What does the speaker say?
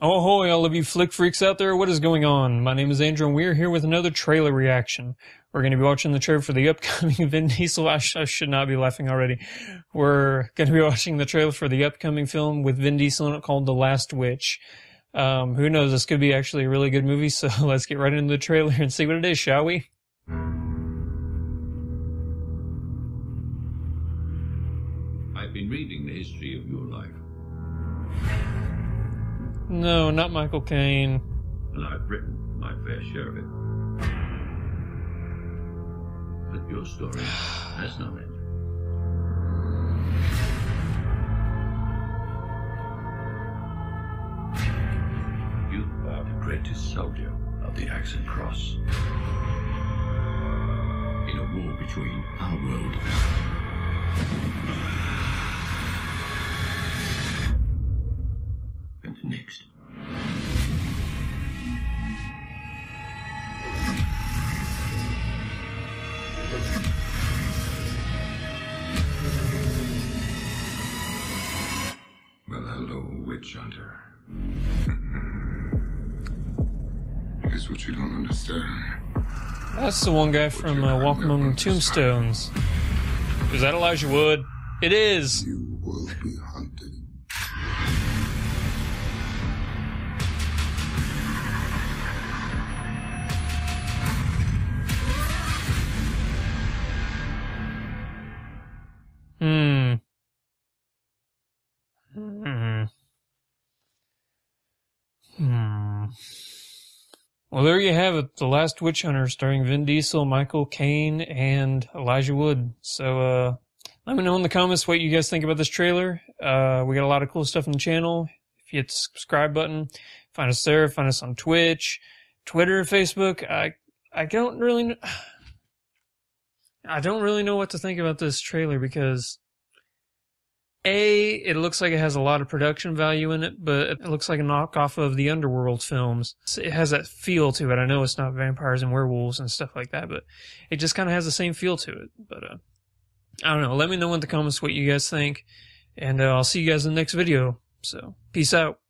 Oh, ahoy, all of you flick freaks out there. What is going on? My name is Andrew, and we're here with another trailer reaction. We're going to be watching the trailer for the upcoming Vin Diesel. I should not be laughing already. We're going to be watching the trailer for the upcoming film with Vin Diesel in it called The Last Witch. Who knows? This could be actually a really good movie, so let's get right into the trailer and see what it is, shall we? I've been reading the history of your life. No, not Michael Caine. And I've written my fair share of it. But your story has no end. You are the greatest soldier of the Axe and Cross. In a war between our world and the next. Well, hello, witch hunter. Here's what you don't understand. That's the one guy from Walking on the Tombstones. Is that Elijah Wood? It is! You will be hunted. Well, there you have it. The Last Witch Hunter, starring Vin Diesel, Michael Caine, and Elijah Wood. So, let me know in the comments what you guys think about this trailer. We got a lot of cool stuff on the channel. If you hit the subscribe button, find us there. Find us on Twitch, Twitter, Facebook. I don't really know what to think about this trailer because it looks like it has a lot of production value in it, but it looks like a knockoff of the Underworld films. It has that feel to it. I know it's not vampires and werewolves and stuff like that, but it just kind of has the same feel to it. But I don't know. Let me know in the comments what you guys think, and I'll see you guys in the next video. So, peace out.